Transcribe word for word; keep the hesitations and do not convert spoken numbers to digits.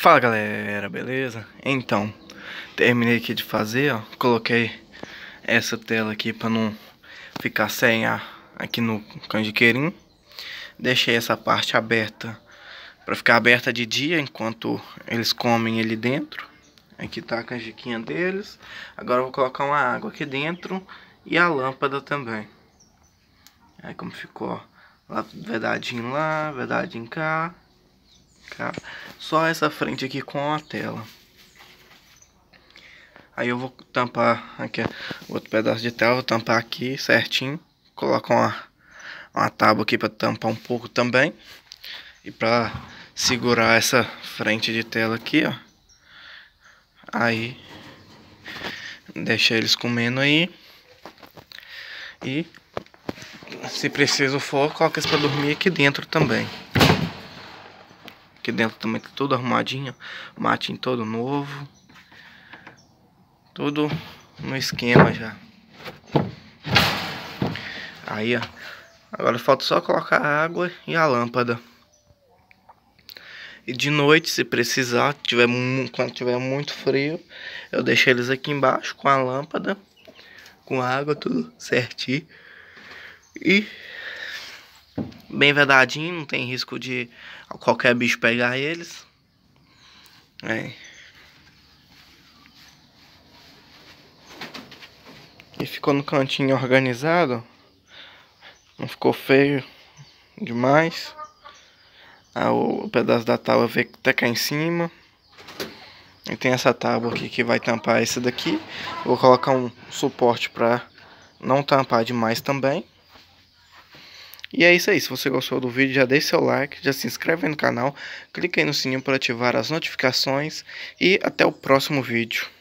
Fala galera, beleza? Então, terminei aqui de fazer, ó. Coloquei essa tela aqui para não ficar sem ar aqui no canjiqueirinho. Deixei essa parte aberta para ficar aberta de dia enquanto eles comem ali dentro. Aqui tá a canjiquinha deles. Agora eu vou colocar uma água aqui dentro e a lâmpada também. Aí como ficou, ó, lá, vedadinho lá, vedadinho cá. Só essa frente aqui com a tela. Aí eu vou tampar aqui outro pedaço de tela, vou tampar aqui certinho. Colocar uma, uma tábua aqui para tampar um pouco também. E para segurar essa frente de tela aqui, ó. Aí deixa eles comendo aí. E se preciso for, coloca eles para dormir aqui dentro também. Aqui dentro também tá tudo arrumadinho, matinho todo novo. Tudo no esquema já. Aí, ó. Agora falta só colocar a água e a lâmpada. E de noite, se precisar, tiver, quando tiver muito frio, eu deixo eles aqui embaixo com a lâmpada, com a água, tudo certinho. E bem vedadinho, não tem risco de qualquer bicho pegar eles. É. E ficou no cantinho organizado. Não ficou feio demais. Ah, o pedaço da tábua veio até cá em cima. E tem essa tábua aqui que vai tampar esse daqui. Vou colocar um suporte para não tampar demais também. E é isso aí. Se você gostou do vídeo, já deixe seu like, já se inscreve no canal, clique aí no sininho para ativar as notificações. E até o próximo vídeo.